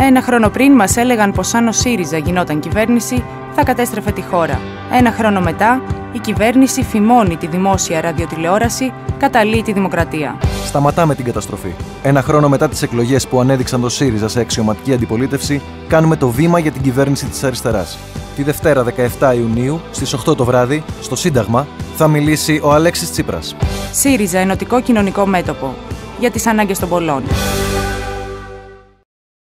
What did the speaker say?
Ένα χρόνο πριν μας έλεγαν πως αν ο ΣΥΡΙΖΑ γινόταν κυβέρνηση, θα κατέστρεφε τη χώρα. Ένα χρόνο μετά, η κυβέρνηση φημώνει τη δημόσια ραδιοτηλεόραση, καταλύει τη δημοκρατία. Σταματάμε την καταστροφή. Ένα χρόνο μετά τις εκλογές που ανέδειξαν το ΣΥΡΙΖΑ σε αξιωματική αντιπολίτευση, κάνουμε το βήμα για την κυβέρνηση της αριστεράς. Τη Δευτέρα 17 Ιουνίου, στις 8 το βράδυ, στο Σύνταγμα, θα μιλήσει ο Αλέξης Τσίπρας. ΣΥΡΙΖΑ, ενωτικό κοινωνικό μέτωπο. Για τις ανάγκες των πολλών.